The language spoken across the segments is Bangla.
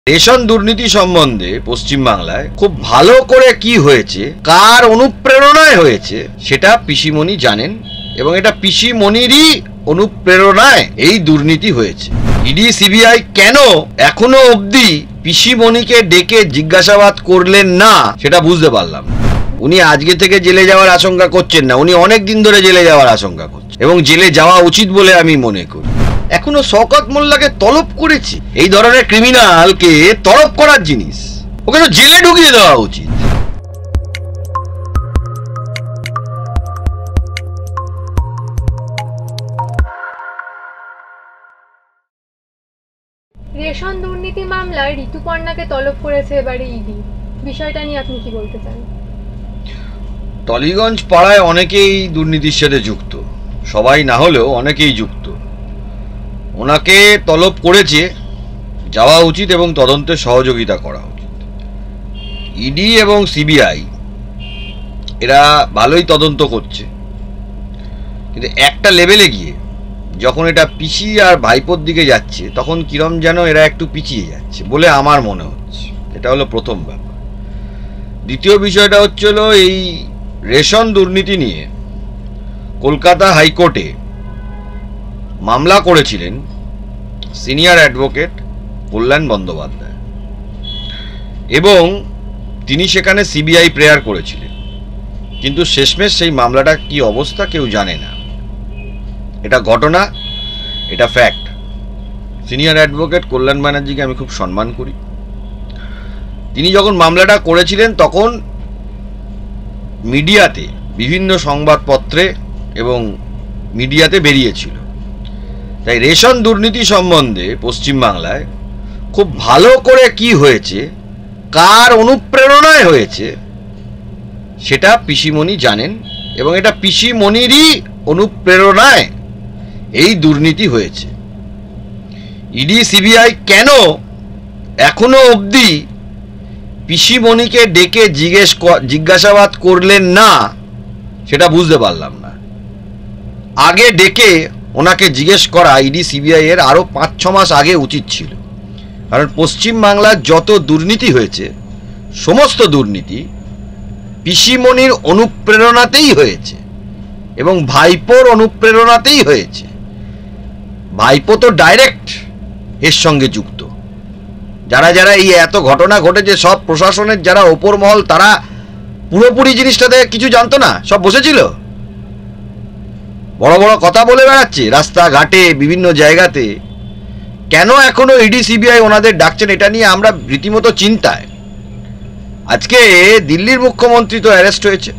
রেশন দুর্নীতি সম্বন্ধে পশ্চিমবাংলায় খুব ভালো করে কি হয়েছে, কার অনুপ্রেরণায় হয়েছে সেটা পিসিমণি জানেন এবং এটা পিসিমণিরই অনুপ্রেরণায় এই দুর্নীতি হয়েছে। ইডি সিবিআই কেন এখনো অবধি পিসিমণিকে ডেকে জিজ্ঞাসাবাদ করলেন না সেটা বুঝতে পারলাম না। উনি আজকে থেকে জেলে যাওয়ার আশঙ্কা করছেন না, উনি অনেক দিন ধরে জেলে যাওয়ার আশঙ্কা করছেন এবং জেলে যাওয়া উচিত বলে আমি মনে করি। এখনো শওকত মোল্লাকে তলব করেছি, এই ধরনের ক্রিমিনালকে তলব করার জিনিস, ওকে তো জেলে ঢুকিয়ে দেওয়া উচিত। রেশন দুর্নীতি মামলায় ঋতুপর্ণাকে তলব করেছে এবারে ইডি, বিষয়টা নিয়ে আপনি কি বলতে চান? টলিগঞ্জ পাড়ায় অনেকেই দুর্নীতির সাথে যুক্ত, সবাই না হলেও অনেকেই যুক্ত। ওনাকে তলব করেছে, যাওয়া উচিত এবং তদন্তে সহযোগিতা করা উচিত। ইডি এবং সিবিআই এরা ভালোই তদন্ত করছে, কিন্তু একটা লেভেলে গিয়ে যখন এটা পিসি আর ভাইপোর দিকে যাচ্ছে তখন কিরম যেন এরা একটু পিছিয়ে যাচ্ছে বলে আমার মনে হচ্ছে। এটা হলো প্রথম ব্যাপার। দ্বিতীয় বিষয়টা হচ্ছে হলো এই রেশন দুর্নীতি নিয়ে কলকাতা হাইকোর্টে মামলা করেছিলেন সিনিয়র অ্যাডভোকেট কল্যাণ বন্দ্যোপাধ্যায় এবং তিনি সেখানে সিবিআই প্রেয়ার করেছিলেন, কিন্তু শেষমেশ সেই মামলাটা কি অবস্থা কেউ জানে না। এটা ঘটনা, এটা ফ্যাক্ট। সিনিয়র অ্যাডভোকেট কল্যাণ ব্যানার্জিকে আমি খুব সম্মান করি। তিনি যখন মামলাটা করেছিলেন তখন মিডিয়াতে, বিভিন্ন সংবাদপত্রে এবং মিডিয়াতে বেরিয়েছিল। তাই রেশন দুর্নীতি সম্বন্ধে পশ্চিমবাংলায় খুব ভালো করে কি হয়েছে, কার অনুপ্রেরণায় হয়েছে সেটা পিসিমণি জানেন এবং এটা পিসিমণিরই অনুপ্রেরণায় এই দুর্নীতি হয়েছে। ইডি সিবিআই কেন এখনো অবধি পিসিমণিকে ডেকে জিজ্ঞাসাবাদ করলেন না সেটা বুঝতে পারলাম না। আগে ডেকে ওনাকে জিজ্ঞেস করা ইডি সিবিআই এর আরো 5-6 মাস আগে উচিত ছিল, কারণ পশ্চিমবাংলার যত দুর্নীতি হয়েছে সমস্ত দুর্নীতি পিসিমণির অনুপ্রেরণাতেই হয়েছে এবং ভাইপোর অনুপ্রেরণাতেই হয়েছে। ভাইপো তো ডাইরেক্ট এর সঙ্গে যুক্ত। যারা যারা এই এত ঘটনা ঘটেছে সব প্রশাসনের যারা ওপর মহল তারা পুরোপুরি জিনিসটাতে কিছু জানতো না, সব বসেছিল, বড় বড় কথা বলে বেড়াচ্ছে রাস্তাঘাটে বিভিন্ন জায়গাতে। কেন এখনো ইডি সিবিআই ওনাদের ডাকছেন এটা নিয়ে আমরা রীতিমতো চিন্তায়। আজকে দিল্লির মুখ্যমন্ত্রী তো অ্যারেস্ট হয়েছে,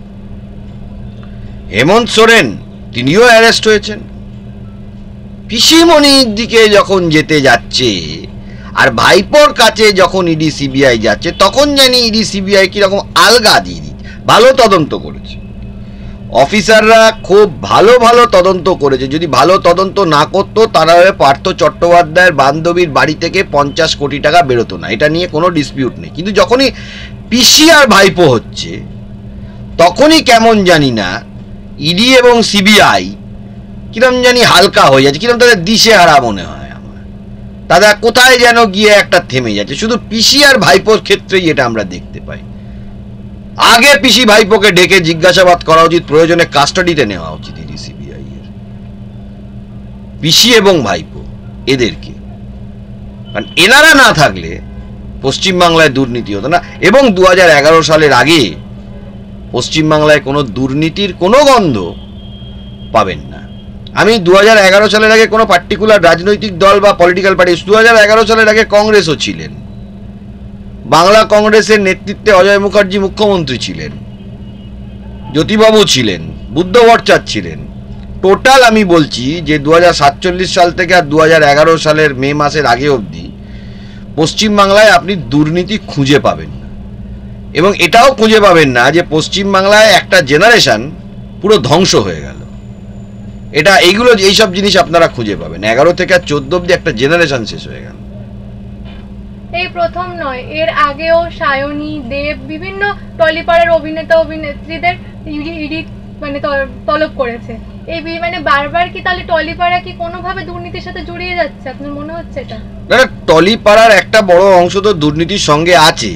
হেমন্ত সোরেন তিনিও অ্যারেস্ট হয়েছেন। পিসিমণির দিকে যখন যেতে যাচ্ছে আর ভাইপোর কাছে যখন ইডি সিবিআই যাচ্ছে তখন জানি ইডি সিবিআই কিরকম আলগা দিয়ে দিচ্ছে। ভালো তদন্ত করেছে অফিসাররা, খুব ভালো ভালো তদন্ত করেছে। যদি ভালো তদন্ত না করতো তারা পার্থ চট্টোপাধ্যায়ের বান্ধবীর বাড়ি থেকে 50 কোটি টাকা বেরোতো না, এটা নিয়ে কোনো ডিসপিউট নেই। কিন্তু যখনই পিসি আর ভাইপো হচ্ছে তখনই কেমন জানি না ইডি এবং সিবিআই কিরম জানি হালকা হয়ে যাচ্ছে, কিরম তাদের দিশেহারা মনে হয় আমার। তারা কোথায় যেন গিয়ে একটা থেমে যাচ্ছে। শুধু পিসি আর ভাইপোর ক্ষেত্রেই এটা আমরা দেখতে পাই। আগে পিসি ভাইপোকে ডেকে জিজ্ঞাসাবাদ করা উচিত, প্রয়োজনে কাস্টাডিতে নেওয়া উচিত ইডি সিবিআই এর পিসি এবং ভাইপো এদেরকে, কারণ এনারা না থাকলে পশ্চিমবাংলায় দুর্নীতি হতো না। এবং 2011 সালের আগে পশ্চিমবাংলায় কোনো দুর্নীতির কোনো গন্ধ পাবেন না। আমি 2011 সালের আগে কোনো পার্টিকুলার রাজনৈতিক দল বা পলিটিক্যাল পার্টি, 2011 সালের আগে কংগ্রেসও ছিলেন, বাংলা কংগ্রেসের নেতৃত্বে অজয় মুখার্জি মুখ্যমন্ত্রী ছিলেন, জ্যোতিবাবু ছিলেন, বুদ্ধ ভট্টাচার্য ছিলেন। টোটাল আমি বলছি যে 2047 সাল থেকে আর 2011 সালের মে মাসের আগে অবধি পশ্চিমবাংলায় আপনি দুর্নীতি খুঁজে পাবেন না। এবং এটাও খুঁজে পাবেন না যে পশ্চিমবাংলায় একটা জেনারেশন পুরো ধ্বংস হয়ে গেল। এইগুলো এইসব জিনিস আপনারা খুঁজে পাবেন। 11 থেকে 14 অবধি একটা জেনারেশন শেষ হয়ে গেল। এই প্রথম নয়, এর আগেও সায়নী, দেব, বিভিন্ন টলিপাড়ার অভিনেতা অভিনেত্রীদের ইডি তলব করেছে। এই মানে বারবার কি তাহলে টলিপাড়া কি কোনোভাবে দুর্নীতির সাথে জড়িয়ে যাচ্ছে, আপনার মনে হচ্ছে এটা? না, টলিপাড়ার একটা বড় অংশ তো দুর্নীতির সঙ্গে আছে।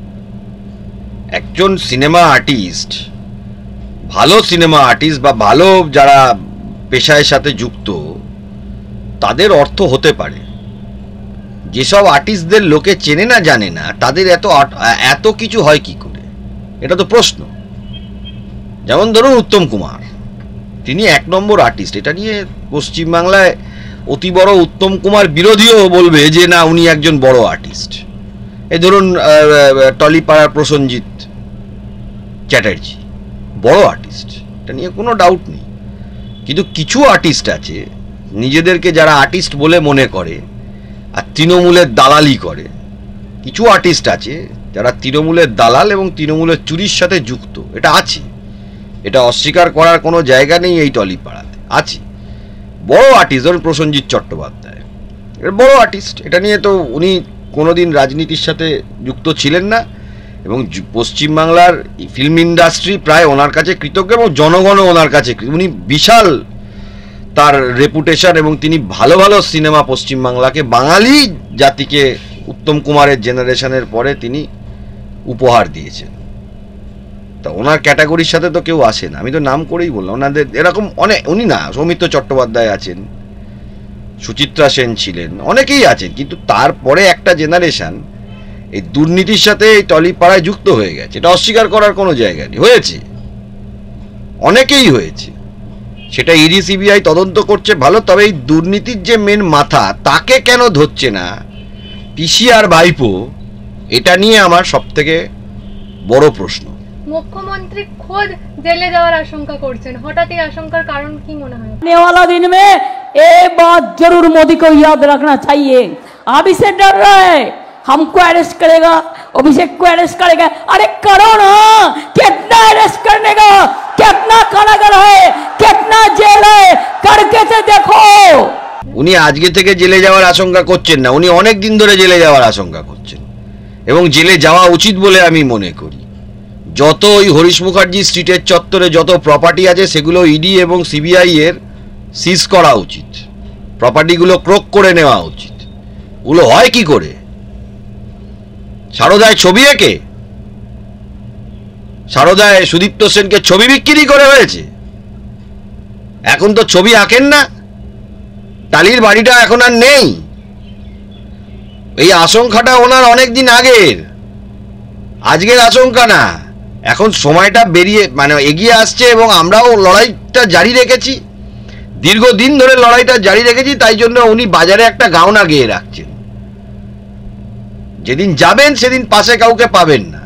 একজন সিনেমা আর্টিস্ট, ভালো সিনেমা আর্টিস্ট বা ভালো যারা পেশার সাথে যুক্ত, তাদের অর্থ হতে পারে। যেসব আর্টিস্টদের লোকে চেনে না জানে না, তাদের এত কিছু হয় কি করে, এটা তো প্রশ্ন। যেমন ধরুন উত্তম কুমার, তিনি 1 নম্বর আর্টিস্ট। এটা নিয়ে পশ্চিমবাংলায় অতি বড় উত্তম কুমার বিরোধীও বলবে যে না, উনি একজন বড় আর্টিস্ট। এই ধরুন টলিপাড়ার প্রসেনজিৎ চ্যাটার্জি বড় আর্টিস্ট, এটা নিয়ে কোনো ডাউট নেই। কিন্তু কিছু আর্টিস্ট আছে নিজেদেরকে যারা আর্টিস্ট বলে মনে করে আর তৃণমূলের দালালি করে। কিছু আর্টিস্ট আছে যারা তৃণমূলের দালাল এবং তৃণমূলের চুরির সাথে যুক্ত, এটা আছে, এটা অস্বীকার করার কোনো জায়গা নেই। এই টলিপাড়াতে আছে বড় আর্টিস্ট, ধরুন প্রসেনজিৎ চট্টোপাধ্যায়, এটা বড় আর্টিস্ট। এটা নিয়ে তো উনি কোনোদিন রাজনীতির সাথে যুক্ত ছিলেন না এবং পশ্চিমবাংলার ফিল্ম ইন্ডাস্ট্রি প্রায় ওনার কাছে কৃতজ্ঞ এবং জনগণও ওনার কাছে। উনি বিশাল তার রেপুটেশন এবং তিনি ভালো ভালো সিনেমা পশ্চিমবাংলাকে, বাঙালি জাতিকে উত্তম কুমারের জেনারেশনের পরে তিনি উপহার দিয়েছেন। তা ওনার ক্যাটাগরির সাথে তো কেউ আসে না, আমি তো নাম করেই বললাম। ওনাদের এরকম অনেক, উনি না, সৌমিত্র চট্টোপাধ্যায় আছেন, সুচিত্রা সেন ছিলেন, অনেকেই আছেন, কিন্তু তারপরে একটা জেনারেশন এই দুর্নীতির সাথে এই টলিপাড়ায় যুক্ত হয়ে গেছে। এটা অস্বীকার করার কোনো জায়গা নেই, হয়েছে, অনেকেই হয়েছে। সেটা ইডি সিবিআই তদন্ত করছে ভালো, তবে এই দুর্নীতির যে মেন মাথা, তাকে কেন ধরছে না পিসি আর ভাইপো, এটা নিয়ে আমার সবথেকে বড় প্রশ্ন। মুখ্যমন্ত্রী খোদ জেলে যাওয়ার আশঙ্কা করছেন, হঠাৎ এই আশঙ্কার কারণ কি মনে হয়? आने वाला दिन में ये बात जरूर मोदी को याद रखना चाहिए। अभी से डर रहा है हमको अरेस्ट करेगा, अभिषेक को अरेस्ट करेगा। अरे करो ना, कितना अरेस्ट करने का, कितना कारागार है, कितना जेल है, करके से देखो। উনি আজকে থেকে জেলে যাওয়ার আশঙ্কা করছেন না, উনি অনেক দিন ধরে জেলে যাওয়ার আশঙ্কা করছেন এবং জেলে যাওয়া উচিত বলে আমি মনে করি। যত ওই হরিশ মুখার্জি স্ট্রিটের চত্বরে যত প্রপার্টি আছে সেগুলো ইডি এবং সিবিআই এর সিজ করা উচিত, প্রপার্টিগুলো ক্রোক করে নেওয়া উচিত। ওগুলো হয় কি করে? সারদায় ছবি এঁকে, সারদায় সুদীপ্ত সেনকে ছবি বিক্রি করে হয়েছে। এখন তো ছবি আঁকেন না, টালির বাড়িটা এখন আর নেই। এই আশঙ্কাটা ওনার অনেক দিন আগের, আজকের আশঙ্কা না। এখন সময়টা এগিয়ে আসছে এবং আমরাও লড়াইটা জারি রেখেছি, দীর্ঘদিন ধরে লড়াইটা জারি রেখেছি। তাই জন্য উনি বাজারে একটা গাওনা গেয়ে রাখছেন, যেদিন যাবেন সেদিন পাশে কাউকে পাবেন না।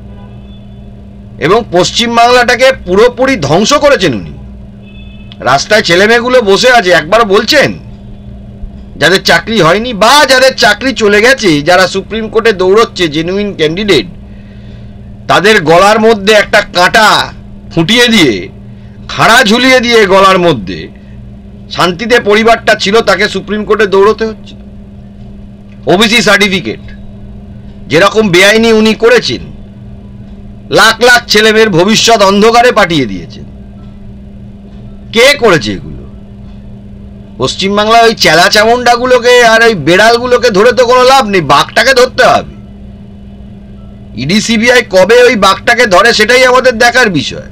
এবং পশ্চিমবাংলাটাকে পুরোপুরি ধ্বংস করেছেন উনি। রাস্তায় ছেলেমেয়েগুলো বসে আছে, একবার বলছেন যাদের চাকরি হয়নি বা যাদের চাকরি চলে গেছে, যারা সুপ্রিম কোর্টে দৌড়চ্ছে জেনুইন ক্যান্ডিডেট, তাদের গলার মধ্যে একটা কাঁটা ফুটিয়ে দিয়ে, খাড়া ঝুলিয়ে দিয়ে গলার মধ্যে শান্তিতে পরিবারটা ছিল, তাকে সুপ্রিম কোর্টে দৌড়তে হচ্ছে। ওবিসি সার্টিফিকেট যেরকম বেআইনি উনি করেছেন, লাখ লাখ ছেলেমেয়ের ভবিষ্যৎ অন্ধকারে পাঠিয়ে দিয়েছেন। কে করেছে এগুলো? পশ্চিমবাংলায় ওই চেলা চামুন্ডাগুলোকে আর ওই বেড়ালগুলোকে ধরে তো কোনো লাভ নেই, বাঘটাকে ধরতে হবে। ইডি সিবিআই কবে ওই বাঘটাকে ধরে সেটাই আমাদের দেখার বিষয়।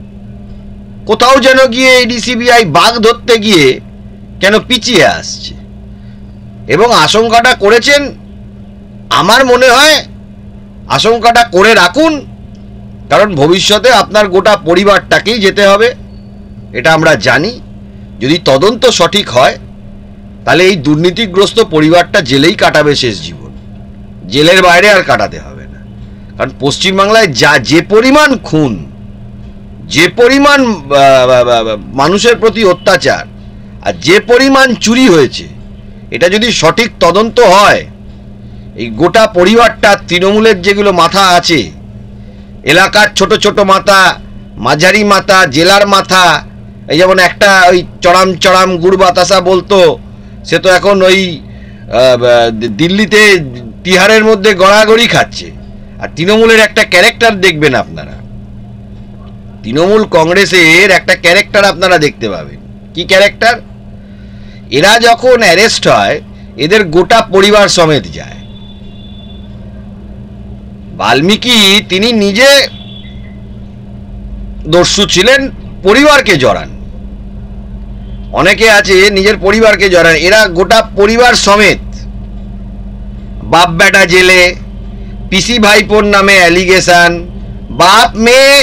কোথাও যেন গিয়ে ইডি সিবিআই বাঘ ধরতে গিয়ে কেন পিছিয়ে আসছে। এবং আশঙ্কাটা করেছেন, আমার মনে হয় আশঙ্কাটা করে রাখুন, কারণ ভবিষ্যতে আপনার গোটা পরিবারটাকেই যেতে হবে, এটা আমরা জানি। যদি তদন্ত সঠিক হয় তাহলে এই দুর্নীতিগ্রস্ত পরিবারটা জেলেই কাটাবে শেষ জীবন, জেলের বাইরে আর কাটাতে হবে না। কারণ পশ্চিমবাংলায় যে পরিমাণ খুন, যে পরিমাণ মানুষের প্রতি অত্যাচার আর যে পরিমাণ চুরি হয়েছে, এটা যদি সঠিক তদন্ত হয়, এই গোটা পরিবারটা, তৃণমূলের যেগুলো মাথা আছে, এলাকার ছোট ছোট মাথা, মাঝারি মাথা, জেলার মাথা, এই যেমন একটা ওই চড়াম চড়াম গুড় বাতাসা বলতো, সে তো এখন ওই দিল্লিতে তিহারের মধ্যে গড়াগড়ি খাচ্ছে। আর তৃণমূলের একটা ক্যারেক্টার দেখবেন আপনারা, তৃণমূল কংগ্রেসের একটা ক্যারেক্টার আপনারা দেখতে পাবেন। কি ক্যারেক্টার? এরা যখন অ্যারেস্ট হয় এদের গোটা পরিবার সমেত যায়। বাল্মীকি তিনি নিজে দস্যু ছিলেন, পরিবারকে জড়ান। অনেকে আছে নিজের পরিবারকে জড়ান, এরা গোটা পরিবার সমেত। বাপ বেটা জেলে, পিসি ভাইপোর নামে অ্যালিগেশন, বাপ মেয়ে,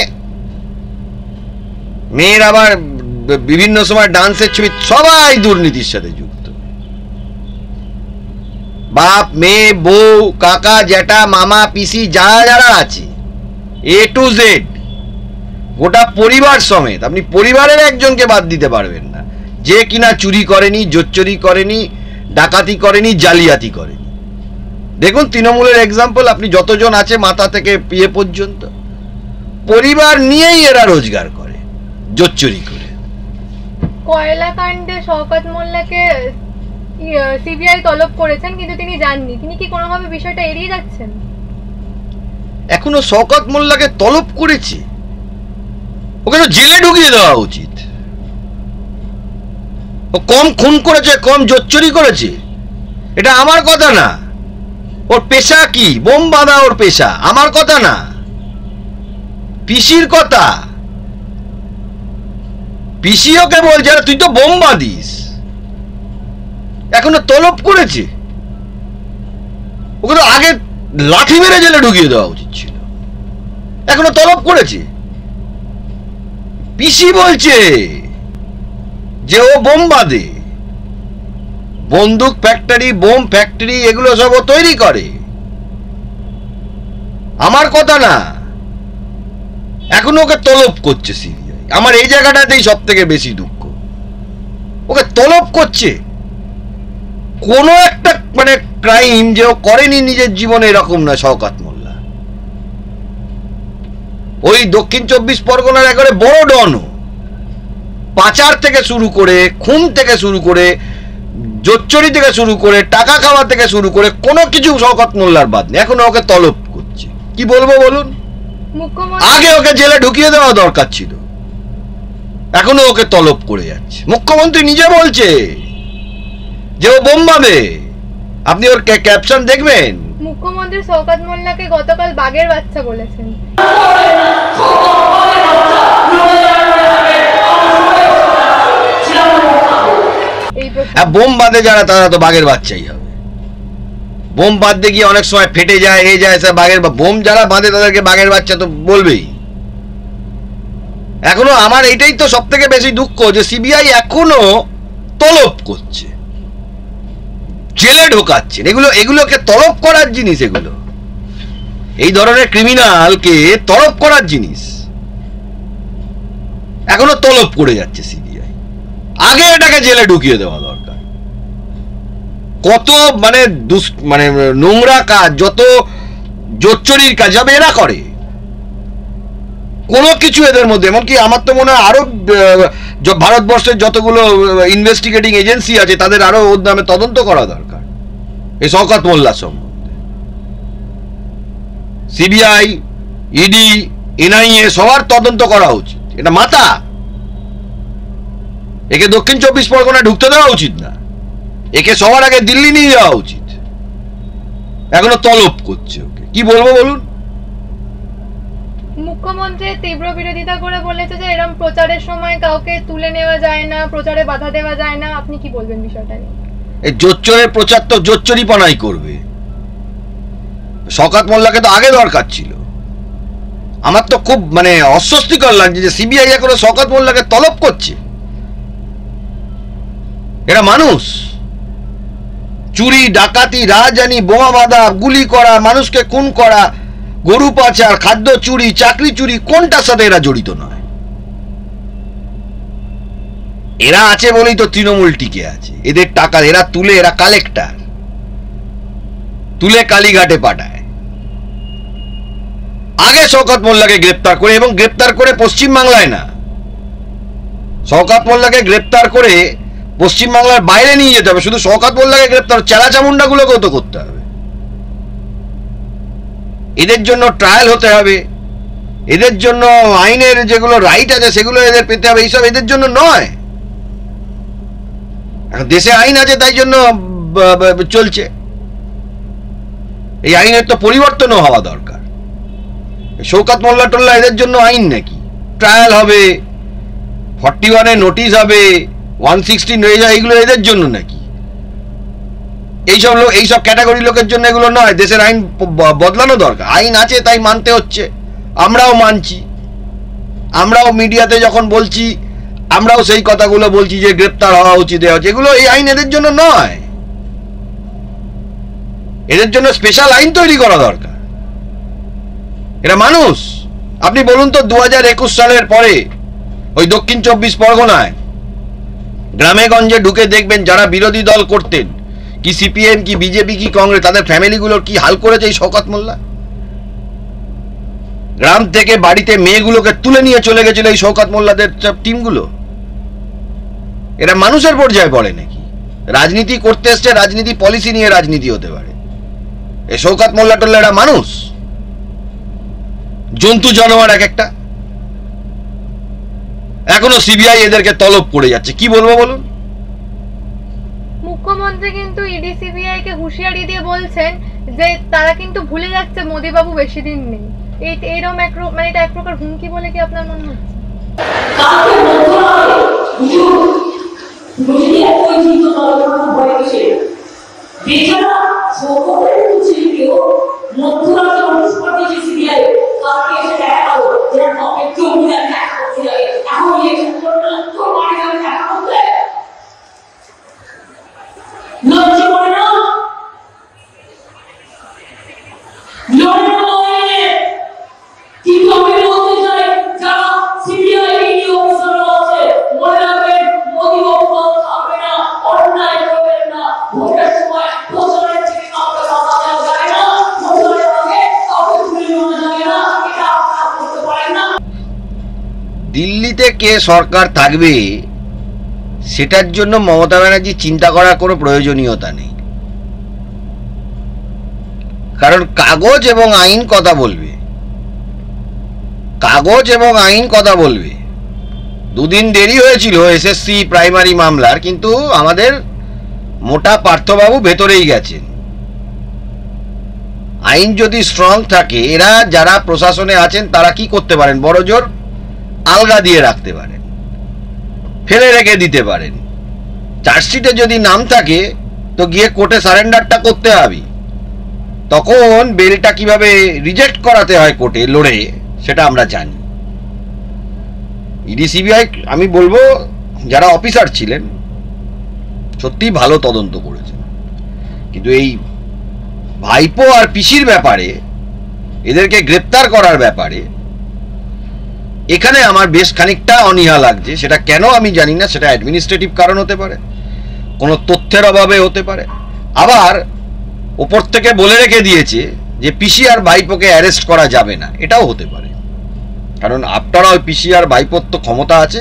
মেয়ের আবার বিভিন্ন সময় ডান্সের ছবি, সবাই দুর্নীতির সাথে যুক্ত। বাপ মেয়ে, বউ, কাকা, জ্যাঠা, মামা, পিসি, যারা যারা আছে এ টু জেড গোটা পরিবার সমেত। আপনি পরিবারের একজনকে বাদ দিতে পারবেন না যে কিনা চুরি করেনি, জোচ্চুরি করেনি, ডাকাতি করেনি, জালিয়াতি করেনি। দেখুন তৃণমূলের এক্সাম্পল, আপনি যতজন আছে মাথা থেকে পিয়ে পর্যন্ত পরিবার নিয়েই এরা রোজগার করে, জোচ্চুরি করে। কয়লা কাণ্ডে শওকত মোল্লাকে সিবিআই তলব করেছেন কিন্তু তিনি যাননি, তিনি কি কোনোভাবে বিষয়টা এড়িয়ে যাচ্ছেন? এখনো শওকত মোল্লাকে তলব করেছে? ওকে তো জেলে ঢুকিয়ে দেওয়া উচিত। ও কম খুন করেছে, কম জোচ্চুরি করেছে, এটা আমার কথা না। ওর পেশা কি? বোম বাঁধা ওর পেশা, আমার কথা না, পিসির কথা। পিসি ওকে বলছে তুই তো বোম বাঁধিস, এখনো তলব করেছে। ওকে তো আগে লাঠি মেরে জেলে ঢুকিয়ে দেওয়া উচিত ছিল, এখনো তলব করেছে। পিসি বলছে যে ও বোম বাঁধে, বন্দুক ফ্যাক্টরি, বোম ফ্যাক্টরি, এগুলো সব ও তৈরি করে, আমার কথা না। এখন ওকে তলব করছে সিবিআই। আমার এই জায়গাটাতেই সব থেকে বেশি দুঃখ, ওকে তলব করছে কোন একটা মানে ক্রাইম যে ও করেনি নিজের জীবনে, এরকম না শওকত মোল্লা। ওই দক্ষিণ 24 পরগনার একেবারে বড় ডন, পাচার থেকে শুরু করে, খুন থেকে শুরু করে, জোচ্চুরি থেকে শুরু করে, টাকা খাওয়া থেকে শুরু করে কোনো কিছু শওকত মোল্লার বাদ নেই। এখন ওকে তলব করছে, কি বলবো বলুন? আগে ওকে জেলে ঢুকিয়ে দেওয়া দরকার ছিল, এখনো ওকে তলব করে যাচ্ছে। মুখ্যমন্ত্রী নিজে বলছে যে ও বোম বাঁধে। আপনি ওর ক্যাপশন দেখবেন, মুখ্যমন্ত্রী শওকত মোল্লাকে গতকাল বাঘের বাচ্চা বলেছেন। বোম বাঁধে যারা তারা তো বাঘের বাচ্চাই হবে। বোম বাঁধতে গিয়ে অনেক সময় ফেটে যায়, এই যায়, বাঘের বোম যারা বাঁধে তাদেরকে বাঘের বাচ্চা তো বলবেই। এখনো আমার এইটাই তো সব থেকে বেশি দুঃখ যে সিবিআই এখনো তলব করছে, জেলে ঢোকাচ্ছেন। এগুলোকে তলব করার জিনিস, এগুলো এই ধরনের ক্রিমিনালকে তলব করার জিনিস, এখনো তলব করে যাচ্ছে সিবিআই। আগে এটাকে জেলে ঢুকিয়ে দেওয়া দরকার। কত মানে মানে নোংরা কাজ, যত জোচ্চুরির কাজ যাবে এরা করে, কোনো কিছু এদের মধ্যে। এমনকি আমার তো মনে হয় আরো ভারতবর্ষের যতগুলো ইনভেস্টিগেটিং এজেন্সি আছে তাদের আরো ওর নামে তদন্ত করা দরকার এই শওকত মোল্লা সম্বন্ধে। সিবিআই, ইডি, এনআইএ সবার তদন্ত করা উচিত। এটা মাথা, একে দক্ষিণ 24 পরগনায় ঢুকতে দেওয়া উচিত না, একে সবার আগে দিল্লি নিয়ে যাওয়া উচিত। এখনো তলব করছে ওকে, কি বলবো বলুন? মুখ্যমন্ত্রী তীব্র বিরোধিতা করে বলেছে যে এরকম প্রচারের সময় কাউকে তুলে নেওয়া যায় না, প্রচারে বাধা দেওয়া যায় না। আপনি কি বলবেন বিষয়টা নিয়ে? এই জোচ্চরের প্রচার তো জোচ্চুরিপনাই করবে। শওকত মোল্লাকে তো আগে দরকার ছিল। আমার তো খুব মানে অস্বস্তিকর লাগছে যে সিবিআই এখনো শওকত মোল্লাকে তলব করছে। এরা মানুষ, চুরি, ডাকাতি, রাজধানী, বোমা বাঁধা, গুলি করা, মানুষকে খুন করা, গরু পাচার, খাদ্য চুরি, চাকরি চুরি, কোনটার সাথে এরা জড়িত নয়? এরা আছে বলেই তো তৃণমূল টিকে আছে। এদের টাকা এরা তুলে, এরা কালেক্টর, তুলে কালীঘাটে পাঠায়। আগে শওকত মোল্লাকে গ্রেপ্তার করে, এবং গ্রেপ্তার করে পশ্চিমবাংলায় না, শওকত মোল্লাকে গ্রেপ্তার করে পশ্চিমবাংলার বাইরে নিয়ে যেতে হবে। শুধু শওকত মোল্লাকে গ্রেপ্তার, চেলা চামুন্ডা গুলোকেও তো করতে হবে। এদের জন্য ট্রায়াল হতে হবে, এদের জন্য আইনের যেগুলো রাইট আছে সেগুলো এদের পেতে হবে। এইসব এদের জন্য নয়। এখন দেশে আইন আছে তাই জন্য চলছে। এই আইনের তো পরিবর্তনও হওয়া দরকার। শওকত মোল্লা টোল্লা এদের জন্য আইন নাকি? ট্রায়াল হবে, 41-এ নোটিশ হবে, 116 হয়ে যায়, এগুলো এদের জন্য নাকি? এইসব ক্যাটাগরি লোকের জন্য এগুলো নয়। দেশের আইন বদলানো দরকার। আইন আছে তাই মানতে হচ্ছে, আমরাও মানছি। আমরাও মিডিয়াতে যখন বলছি আমরাও সেই কথাগুলো বলছি যে গ্রেপ্তার হওয়া উচিত। এগুলো এই আইন এদের জন্য নয়, এদের জন্য স্পেশাল আইন তৈরি করা দরকার। এরা মানুষ। আপনি বলুন তো 2021 সালের পরে ওই দক্ষিণ 24 পরগনায় গ্রামে গঞ্জে ঢুকে দেখবেন যারা বিরোধী দল করতেন, কি সিপিএম কি বিজেপি কি কংগ্রেস, তাদের ফ্যামিলিগুলোর কি হাল করেছে এই শওকত মোল্লা। গ্রাম থেকে বাড়িতে মেয়েগুলোকে তুলে নিয়ে চলে গেছিল এই শওকত মোল্লাদের টিমগুলো। এরা মানুষের পর্যায়ে পড়ে নাকি? রাজনীতি করতে এসছে, রাজনীতি পলিসি নিয়ে রাজনীতি হতে পারে। এই শওকত মোল্লা টোল্লা এরা মানুষ, জন্তু জানোয়ার এক একটা। এখনো সিবিআই এদেরকে তলব করে যাচ্ছে। কি বলবো বলুন? মুখ্যমন্ত্রী কিন্তু ইডি সিবিআই কে হুঁশিয়ারি দিয়ে বলছেন যে তারা কিন্তু ভুলে যাচ্ছে মোদি বাবু বেশি দিন নেই। এইরকম মানে এটা এক প্রকার হুমকি বলে কি আপনার মনে হচ্ছে? কালকে মধ্যরাতে বুঝলি একই চিন্তা করার ভয় গেছে বেচারা সকলের ছিল কেউ মধ্যরাতে নোটিশ পাঠিয়েছে সিবিআই। কালকে এসে দেখা গেল যে নকে কেউ না দেখা করতে যায়। এখন এই ক্ষেত্রটা তো মারি গেল দেখা করতে লজ্জা করে না? কিন্তু আমি বলতে চাই যারা সিবিআই ইডি অফিসার আছে মনে রাখবেন মোদি বাবু থাকবে না, অন্যায় করবেন না। ভোটের সময় প্রচারের থেকে কাউকে বাধা দেওয়া যায় না, ভোটের আগে কাউকে তুলে নেওয়া যায় না, এটা আপনারা করতে পারেন না। দিল্লিতে কে সরকার থাকবে সেটার জন্য মমতা ব্যানার্জি চিন্তা করার কোনো প্রয়োজনীয়তা নেই। কারণ কাগজ এবং আইন কথা বলবে, কাগজ এবং আইন কথা বলবে। দুদিন দেরি হয়েছিল এসএসসি প্রাইমারি মামলার, কিন্তু আমাদের মোটা পার্থবাবু ভেতরেই গেছেন। আইন যদি স্ট্রং থাকে, এরা যারা প্রশাসনে আছেন তারা কি করতে পারেন? বড়জোর আলগা দিয়ে রাখতে পারেন, ফেলে রেখে দিতে পারেন। চার্জশিটে যদি নাম থাকে তো গিয়ে কোর্টে সারেন্ডারটা করতে হবে। তখন বেলটা কিভাবে রিজেক্ট করাতে হয় কোর্টে লড়ে সেটা আমরা জানি। ইডি সিবিআই আমি বলবো যারা অফিসার ছিলেন সত্যি ভালো তদন্ত করেছেন, কিন্তু এই ভাইপো আর পিসির ব্যাপারে, এদেরকে গ্রেপ্তার করার ব্যাপারে এখানে আমার বেশ খানিকটা অনীহা লাগছে। সেটা কেন আমি জানি না, সেটা অ্যাডমিনিস্ট্রেটিভ কারণ হতে পারে, কোনো তথ্যের অভাবে হতে পারে, আবার ওপর থেকে বলে রেখে দিয়েছে যে পিসি আর ভাইপোকে অ্যারেস্ট করা যাবে না, এটাও হতে পারে। কারণ আফটার অল পিসি আর ভাইপোর তো ক্ষমতা আছে,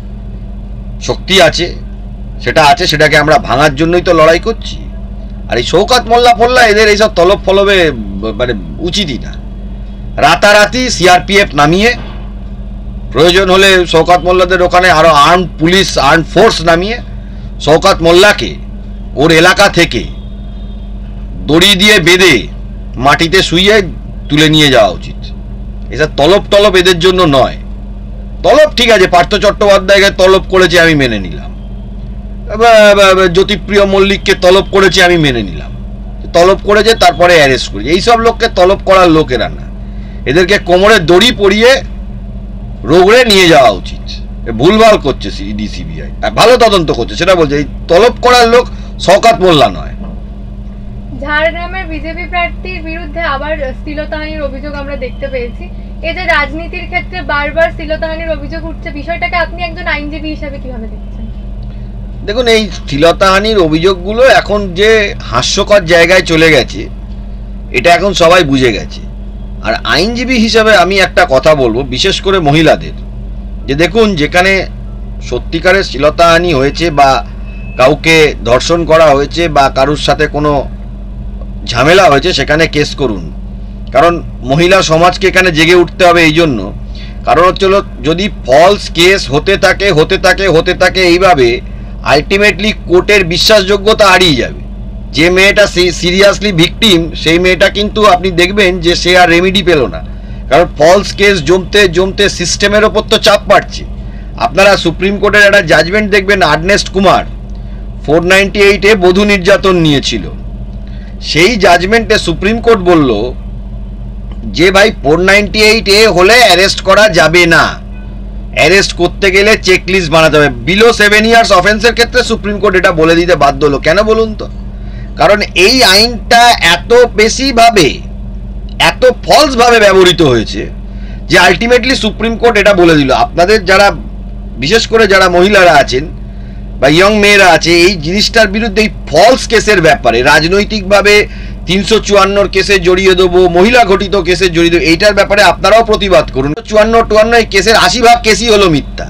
শক্তি আছে, সেটাকে আমরা ভাঙার জন্যই তো লড়াই করছি। আর এই শওকত মোল্লা ফোল্লা এদের এইসব তলব ফলবে মানে উচিতই না। রাতারাতি সিআরপিএফ নামিয়ে, প্রয়োজন হলে শওকত মোল্লাদের ওখানে আরো আর্ম পুলিশ আর্ম ফোর্স নামিয়ে শওকত মোল্লাকে ওর এলাকা থেকে দড়ি দিয়ে বেঁধে মাটিতে শুইয়ে তুলে নিয়ে যাওয়া উচিত। এসব তলব এদের জন্য নয়। তলব ঠিক আছে, পার্থ চট্টোপাধ্যায়কে তলব করেছে আমি মেনে নিলাম, জ্যোতিপ্রিয় মল্লিককে তলব করেছে আমি মেনে নিলাম, তলব করেছে তারপরে অ্যারেস্ট করেছে। এইসব লোককে তলব করার লোকেরা না, এদেরকে কোমরে দড়ি পরিয়ে রোগড়ে নিয়ে যাওয়া উচিত। ভুলভাল করছে ইডি সিবিআই, ভালো তদন্ত করছে সেটা বলছে, এই তলব করার লোক শওকত মোল্লা নয়। ঝাড়গ্রামের বিজেপি প্রার্থীর বিরুদ্ধে আবার শ্লীলতাহানির অভিযোগ আমরা দেখতে পেয়েছি। এই যে রাজনীতির ক্ষেত্রে বারবার শ্লীলতাহানির অভিযোগ উঠছে, বিষয়টাকে আপনি একজন আইনজীবী হিসেবে কিভাবে দেখছেন? দেখুন, এই শ্লীলতাহানির অভিযোগগুলো এখন যে হাস্যকর জায়গায় চলে গেছে এটা এখন সবাই বুঝে গেছে। আর আইনজীবী হিসাবে আমি একটা কথা বলবো, বিশেষ করে মহিলাদের, যে দেখুন যেখানে সত্যিকারের শ্লীলতাহানি হয়েছে বা কাউকে ধর্ষণ করা হয়েছে বা কারুর সাথে কোনো ঝামেলা হয়েছে সেখানে কেস করুন। কারণ মহিলা সমাজকে এখানে জেগে উঠতে হবে। এই জন্য কারণ হচ্ছে যদি ফলস কেস হতে থাকে এইভাবে, আলটিমেটলি কোর্টের বিশ্বাসযোগ্যতা হারিয়ে যাবে। যে মেয়েটা সিরিয়াসলি ভিকটিম, সেই মেয়েটা কিন্তু আপনি দেখবেন যে সে আর রেমিডি পেল না, কারণ ফলস কেস জমতে জমতে সিস্টেমের ওপর তো চাপ পাচ্ছে। আপনারা সুপ্রিম কোর্টের একটা জাজমেন্ট দেখবেন, আর্নেস্ট কুমার 498-এ বধূ নির্যাতন নিয়েছিল। সেই জাজমেন্টে সুপ্রিম কোর্ট বলল যে ভাই 498-এ হলে অ্যারেস্ট করা যাবে না, অ্যারেস্ট করতে গেলে চেকলিস্ট বানাতে হবে। বিলো 7 ইয়ার্স অফেন্সের ক্ষেত্রে সুপ্রিম কোর্ট এটা বলে দিতে বাধ্য হলো। কেন বলুন তো? কারণ এই আইনটা এত বেশিভাবে, এত ফলসভাবে ব্যবহৃত হয়েছে যে আলটিমেটলি সুপ্রিম কোর্ট এটা বলে দিল, আপনাদের যারা, বিশেষ করে যারা মহিলারা আছেন বা ইয়ং মেয়েরা আছে, এই জিনিসটার বিরুদ্ধে, এই ফলস কেসের ব্যাপারে রাজনৈতিকভাবে 354 কেসে জড়িয়ে দেবো, মহিলা ঘটিত কেসে জড়িয়ে দেবো, এইটার ব্যাপারে আপনারাও প্রতিবাদ করুন। 54 এই কেসের 80 কেসই হলো মিথ্যা,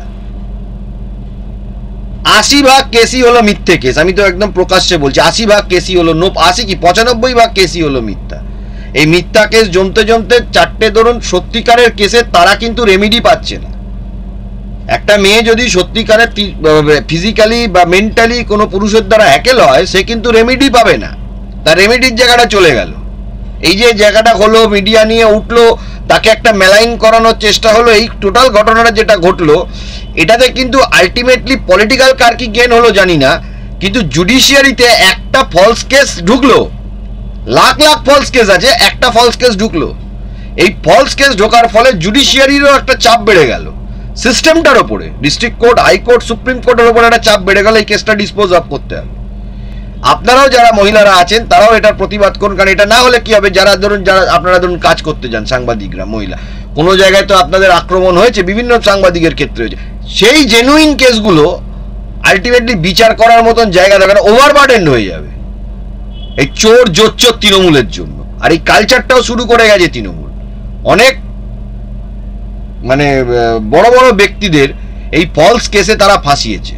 80 কেসই হলো মিথ্যে কেস। আমি তো একদম প্রকাশ্যে বলছি, 80 কেসই হলো 95 কেসই হলো মিথ্যা। এই মিথ্যা কেস জমতে জমতে 4টে ধরুন সত্যিকারের কেসে তারা কিন্তু রেমিডি পাচ্ছে না। একটা মেয়ে যদি সত্যিকারের ফিজিক্যালি বা মেন্টালি কোনো পুরুষের দ্বারা হ্যাকেল হয়, সে কিন্তু রেমিডি পাবে না, তার রেমিডির জায়গাটা চলে গেল। এই যে জায়গাটা হলো, মিডিয়া নিয়ে উঠলো, তাকে একটা মেলাইন করানোর চেষ্টা হলো, এই টোটাল ঘটনাটা যেটা ঘটলো, এটাতে কিন্তু আলটিমেটলি পলিটিক্যাল কার কি গেন হলো জানি না, কিন্তু জুডিশিয়ারিতে একটা ফলস কেস ঢুকলো, লাখ লাখ ফলস কেস আছে, একটা ফলস কেস ঢুকলো। এই ফলস কেস ঢোকার ফলে জুডিশিয়ারিরও একটা চাপ বেড়ে গেল, সিস্টেমটার ওপরে, ডিস্ট্রিক্ট কোর্ট, হাইকোর্ট, সুপ্রিম কোর্টের ওপরে একটা চাপ বেড়ে গেল এই কেসটা ডিসপোজ অফ করতে হবে। আপনারাও যারা মহিলারা আছেন তারাও এটার প্রতিবাদ করুন, কারণ এটা না হলে কি হবে, যারা আপনারা ধরুন কাজ করতে যান, সাংবাদিকরা মহিলা, কোনো জায়গায় তো আপনাদের আক্রমণ হয়েছে, বিভিন্ন সাংবাদিকের ক্ষেত্রে হয়েছে, সেই জেনুইন কেসগুলো আলটিমেটলি বিচার করার মতন জায়গা দেখানো ওভারবার্ডেন হয়ে যাবে এই চোর জোচ্চোর তৃণমূলের জন্য। আর এই কালচারটাও শুরু করে গেছে তৃণমূল, অনেক মানে বড় বড় ব্যক্তিদের এই ফলস কেসে তারা ফাঁসিয়েছে,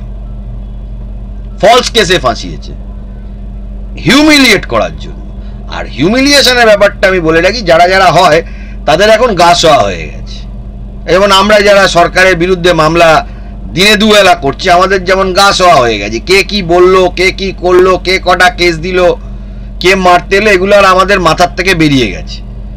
ফলস কেসে ফাঁসিয়েছে হিউমিলিয়েট করার জন্য। আর হিউমিলিয়েশনের ব্যাপারটা আমি বলে রাখি, যারা যারা হয় তাদের এখন গা শোয়া হয়ে গেছে। যেমন আমরা যারা সরকারের বিরুদ্ধে মামলা দিনে দুবেলা করছি, আমাদের যেমন গা শোয়া হয়ে গেছে, কে কি বললো, কে কি করলো, কে কটা কেস দিল, কে মারতে এলো, এগুলো আর আমাদের মাথার থেকে বেরিয়ে গেছে,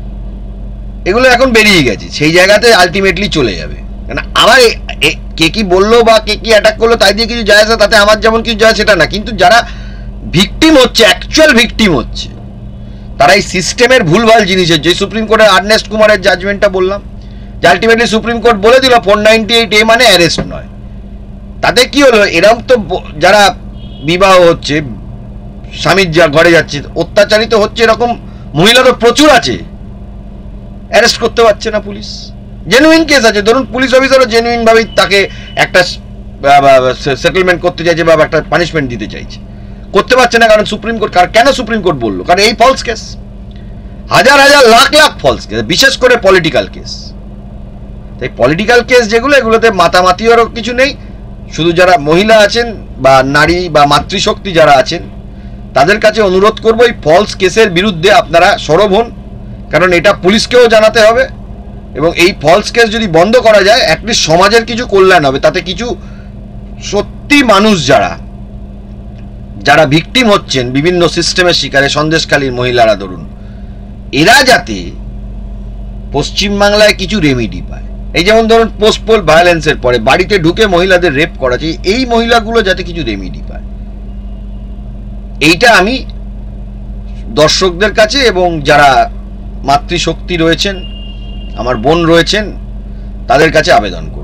এগুলো এখন বেরিয়ে গেছে, সেই জায়গাতে আলটিমেটলি চলে যাবে। আমার কে কি বললো বা কে কি অ্যাটাক করলো তাই দিয়ে কিছু যায় আসে, তাতে আমার যেমন কিছু যায় সেটা না, কিন্তু যারা ভিকটিম হচ্ছে, অ্যাকচুয়াল ভিকটিম হচ্ছে, তারা এই সিস্টেমের ভুলভাল জিনিসের, যে সুপ্রিম কোর্টের আর্নেস্ট কুমারের জাজমেন্টটা বললাম, যে আলটিমেটলি সুপ্রিম কোর্ট বলে দিল 498A মানে অ্যারেস্ট নয়, তাতে কি হলো, এরকম তো যারা বিবাহ হচ্ছে, স্বামীর যা ঘরে যাচ্ছে, অত্যাচারিত হচ্ছে, এরকম মহিলা তো প্রচুর আছে, অ্যারেস্ট করতে পারছে না পুলিশ। জেনুইন কেস আছে, ধরুন পুলিশ অফিসারও জেনুইনভাবেই তাকে একটা সেটেলমেন্ট করতে চাইছে বা একটা পানিশমেন্ট দিতে চাইছে, করতে পারছে না, কারণ সুপ্রিম কোর্ট। কেন সুপ্রিম কোর্ট বললো? কারণ এই ফলস কেস, হাজার হাজার লাখ লাখ ফলস কেস, বিশেষ করে পলিটিক্যাল কেস। তাই পলিটিক্যাল কেস যেগুলো, এগুলোতে মাতামাতিরও কিছু নেই। শুধু যারা মহিলা আছেন বা নারী বা মাতৃশক্তি যারা আছেন, তাদের কাছে অনুরোধ করবো এই ফলস কেসের বিরুদ্ধে আপনারা সরব হন, কারণ এটা পুলিশকেও জানাতে হবে, এবং এই ফলস কেস যদি বন্ধ করা যায়, অ্যাটলিস্ট সমাজের কিছু কল্যাণ হবে। তাতে কিছু সত্যি মানুষ যারা ভিকটিম হচ্ছেন বিভিন্ন সিস্টেমের শিকারে, সন্দেশখালীর মহিলারা ধরুন, এরা যাতে পশ্চিমবাংলায় কিছু রেমিডি পায়। এই যেমন ধরুন পোস্টপোল ভায়োলেন্সের পরে বাড়িতে ঢুকে মহিলাদের রেপ করা, এই মহিলাগুলো যাতে কিছু রেমিডি পায়, এইটা আমি দর্শকদের কাছে এবং যারা মাতৃশক্তি রয়েছেন, আমার বোন রয়েছেন, তাদের কাছে আবেদন করি।